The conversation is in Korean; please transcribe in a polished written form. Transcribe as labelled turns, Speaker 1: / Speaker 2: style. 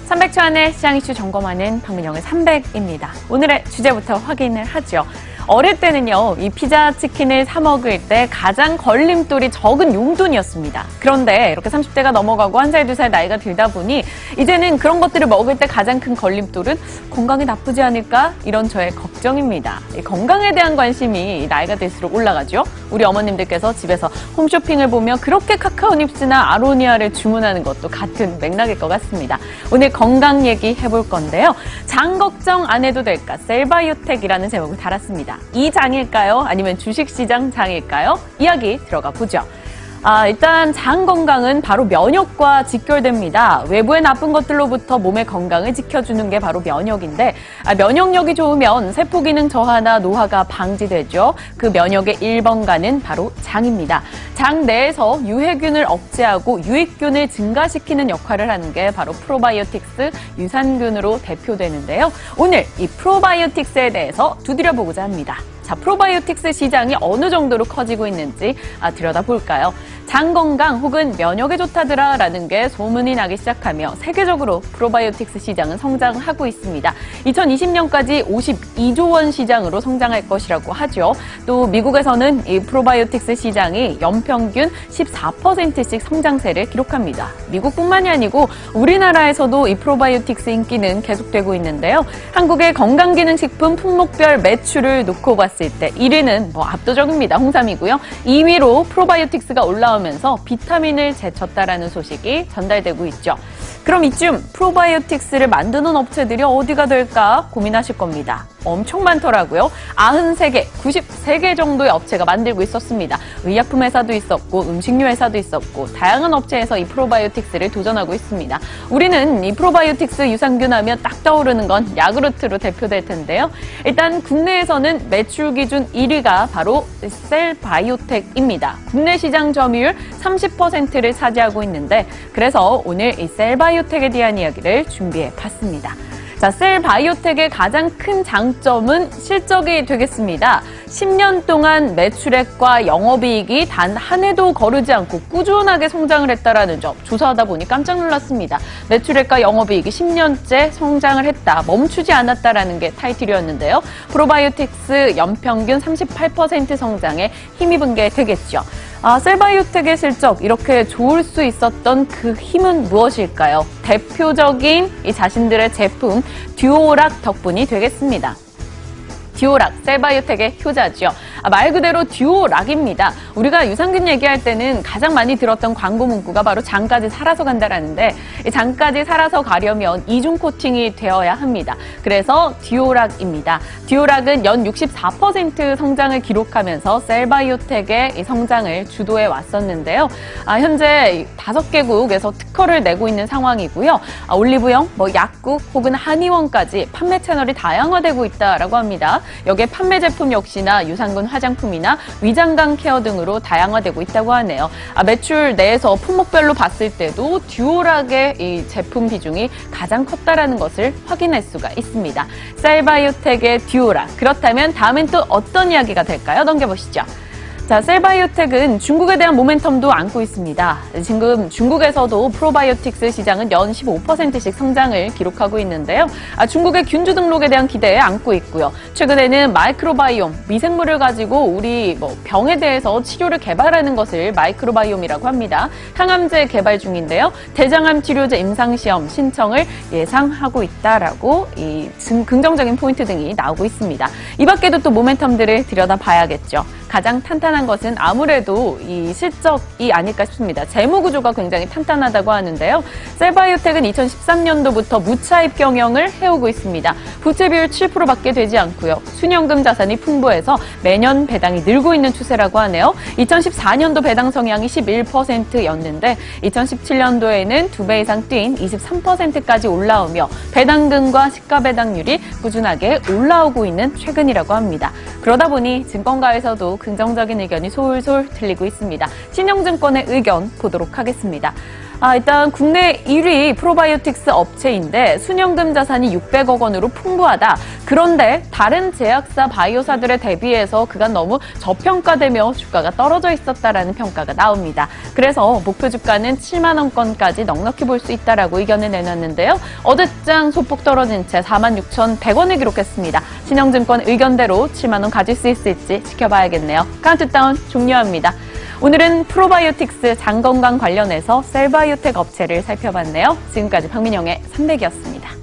Speaker 1: 300초 안에 시장 이슈 점검하는 박민영의 300입니다. 오늘의 주제부터 확인을 하죠. 어릴 때는요, 이 피자, 치킨을 사 먹을 때 가장 걸림돌이 적은 용돈이었습니다. 그런데 이렇게 30대가 넘어가고 1살, 2살 나이가 들다 보니 이제는 그런 것들을 먹을 때 가장 큰 걸림돌은 건강이 나쁘지 않을까? 이런 저의 걱정입니다. 이 건강에 대한 관심이 나이가 들수록 올라가죠. 우리 어머님들께서 집에서 홈쇼핑을 보며 그렇게 카카오닙스나 아로니아를 주문하는 것도 같은 맥락일 것 같습니다. 오늘 건강 얘기 해볼 건데요. 장 걱정 안 해도 될까? 셀바이오텍이라는 제목을 달았습니다. 이 장일까요? 아니면 주식시장 장일까요? 이야기 들어가 보죠. 일단 장 건강은 바로 면역과 직결됩니다. 외부의 나쁜 것들로부터 몸의 건강을 지켜주는 게 바로 면역인데, 면역력이 좋으면 세포 기능 저하나 노화가 방지되죠. 그 면역의 1번가는 바로 장입니다. 장 내에서 유해균을 억제하고 유익균을 증가시키는 역할을 하는 게 바로 프로바이오틱스 유산균으로 대표되는데요. 오늘 이 프로바이오틱스에 대해서 두드려보고자 합니다. 자, 프로바이오틱스 시장이 어느 정도로 커지고 있는지 들여다볼까요? 장 건강 혹은 면역에 좋다더라라는 게 소문이 나기 시작하며 세계적으로 프로바이오틱스 시장은 성장하고 있습니다. 2020년까지 52조 원 시장으로 성장할 것이라고 하죠. 또 미국에서는 이 프로바이오틱스 시장이 연평균 14%씩 성장세를 기록합니다. 미국뿐만이 아니고 우리나라에서도 이 프로바이오틱스 인기는 계속되고 있는데요. 한국의 건강기능식품 품목별 매출을 놓고 봤을 때 1위는 압도적입니다. 홍삼이고요. 2위로 프로바이오틱스가 올라오면서 비타민을 제쳤다라는 소식이 전달되고 있죠. 그럼 이쯤 프로바이오틱스를 만드는 업체들이 어디가 될까 고민하실 겁니다. 엄청 많더라고요. 93개, 93개 정도의 업체가 만들고 있었습니다. 의약품 회사도 있었고 음식료 회사도 있었고 다양한 업체에서 이 프로바이오틱스를 도전하고 있습니다. 우리는 이 프로바이오틱스 유산균 하면 딱 떠오르는 건 야구르트로 대표될 텐데요. 일단 국내에서는 매출 기준 1위가 바로 셀바이오텍입니다. 국내 시장 점유율 30%를 차지하고 있는데 그래서 오늘 이 셀바이오텍에 대한 이야기를 준비해 봤습니다. 자, 셀바이오텍의 가장 큰 장점은 실적이 되겠습니다. 10년 동안 매출액과 영업이익이 단 한 해도 거르지 않고 꾸준하게 성장을 했다라는 점 조사하다 보니 깜짝 놀랐습니다. 매출액과 영업이익이 10년째 성장을 했다, 멈추지 않았다라는 게 타이틀이었는데요. 프로바이오틱스 연평균 38% 성장에 힘입은 게 되겠죠. 셀바이오텍의 실적 이렇게 좋을 수 있었던 그 힘은 무엇일까요? 대표적인 이 자신들의 제품 듀오락 덕분이 되겠습니다. 듀오락, 셀바이오텍의 효자죠. 말 그대로 듀오락입니다. 우리가 유산균 얘기할 때는 가장 많이 들었던 광고 문구가 바로 장까지 살아서 간다라는데 이 장까지 살아서 가려면 이중 코팅이 되어야 합니다. 그래서 듀오락입니다. 듀오락은 연 64% 성장을 기록하면서 셀바이오텍의 이 성장을 주도해 왔었는데요. 현재 5개국에서 특허를 내고 있는 상황이고요. 올리브영, 약국 혹은 한의원까지 판매 채널이 다양화되고 있다라고 합니다. 여기에 판매 제품 역시나 유산균 화장품이나 위장관 케어 등으로 다양화되고 있다고 하네요. 매출 내에서 품목별로 봤을 때도 듀오락의 이 제품 비중이 가장 컸다라는 것을 확인할 수가 있습니다. 셀바이오텍의 듀오락. 그렇다면 다음엔 또 어떤 이야기가 될까요? 넘겨보시죠. 자, 셀바이오텍은 중국에 대한 모멘텀도 안고 있습니다. 지금 중국에서도 프로바이오틱스 시장은 연 15%씩 성장을 기록하고 있는데요. 중국의 균주 등록에 대한 기대에 안고 있고요. 최근에는 마이크로바이옴, 미생물을 가지고 우리 병에 대해서 치료를 개발하는 것을 마이크로바이옴이라고 합니다. 항암제 개발 중인데요. 대장암 치료제 임상시험 신청을 예상하고 있다라고 이 긍정적인 포인트 등이 나오고 있습니다. 이 밖에도 또 모멘텀들을 들여다봐야겠죠. 가장 탄탄한 것은 아무래도 이 실적이 아닐까 싶습니다. 재무 구조가 굉장히 탄탄하다고 하는데요. 셀바이오텍은 2013년도부터 무차입 경영을 해오고 있습니다. 부채 비율 7%밖에 되지 않고요. 순연금 자산이 풍부해서 매년 배당이 늘고 있는 추세라고 하네요. 2014년도 배당 성향이 11%였는데 2017년도에는 2배 이상 뛴 23%까지 올라오며 배당금과 시가 배당률이 꾸준하게 올라오고 있는 최근이라고 합니다. 그러다 보니 증권가에서도 긍정적인 의견이 솔솔 들리고 있습니다. 신영증권의 의견 보도록 하겠습니다. 일단 국내 1위 프로바이오틱스 업체인데 순연금 자산이 600억 원으로 풍부하다. 그런데 다른 제약사 바이오사들에 대비해서 그간 너무 저평가되며 주가가 떨어져 있었다라는 평가가 나옵니다. 그래서 목표 주가는 7만 원권까지 넉넉히 볼 수 있다라고 의견을 내놨는데요. 어제장 소폭 떨어진 채 46,100원을 기록했습니다. 신영증권 의견대로 7만 원 가질 수 있을지 지켜봐야겠네요. 카운트다운 종료합니다. 오늘은 프로바이오틱스 장건강 관련해서 셀바이오텍 업체를 살펴봤네요. 지금까지 박민영의 300이었습니다.